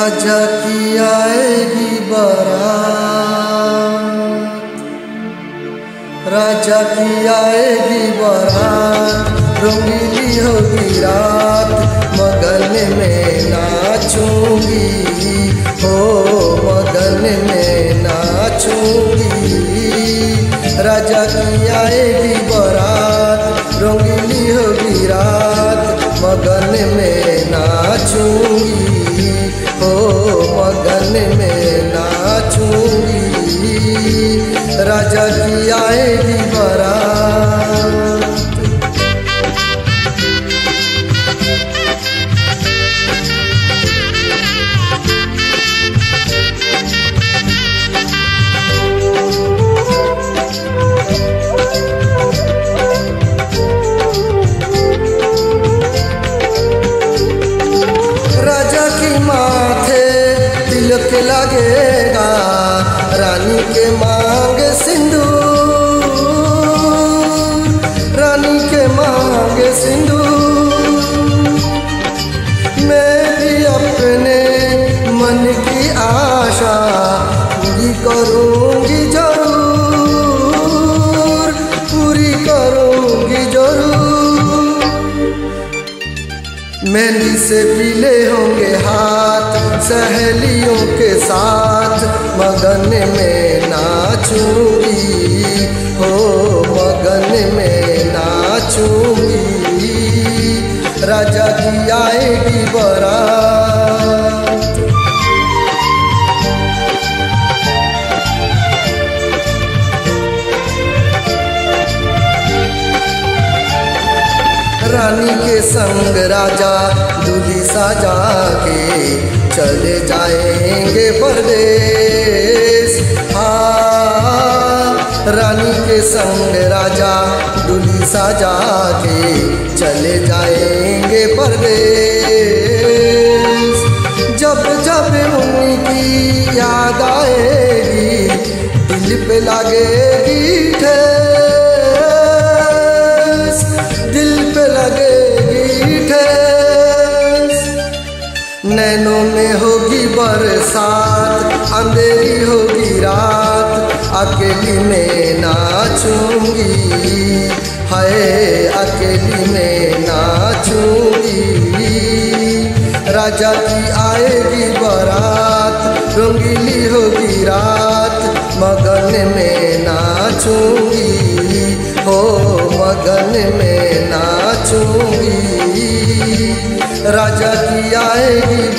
राजा की आएगी बारात, राजा की आएगी बारात, रंगीली होगी रात, मगन में नाचूंगी, हो मगन में नाचूंगी। राजा की आएगी बारात, रंगीली होगी रात, मगन में नाचूंगी, हो मगन में नाचूंगी। राजा की आएगी बारात। तिलक लगेगा, रानी के मांग सिंदूर, रानी के मांग सिंदूर। मैं भी अपने मन की आशा पूरी करूँगी जरूर, पूरी करूँगी जरूर। मेहंदी से पीले होंगे हाथ, सहेलियों के साथ मगन में नाचूंगी, हो मगन में नाचूंगी। राजा की आएगी बारात। रानी के संग राजा दूल्ही साजा के चले जाएंगे परदेस। हाँ, रानी के संग राजा दूल्ही साजा के चले जाएंगे परदेस। जब जब उनकी याद आएगी, दिल पे लगेगी ठेस, दिल पे लगेगी ठेस। नैनों में होगी बरसात, अंधेरी होगी रात, अकेली में नाचूंगी, हाय अकेली में नाचूंगी। राजा की आएगी बारात, रंगीली होगी रात, मगन में नाचूंगी, हो मगन में नाचूंगी। राजा की आएगी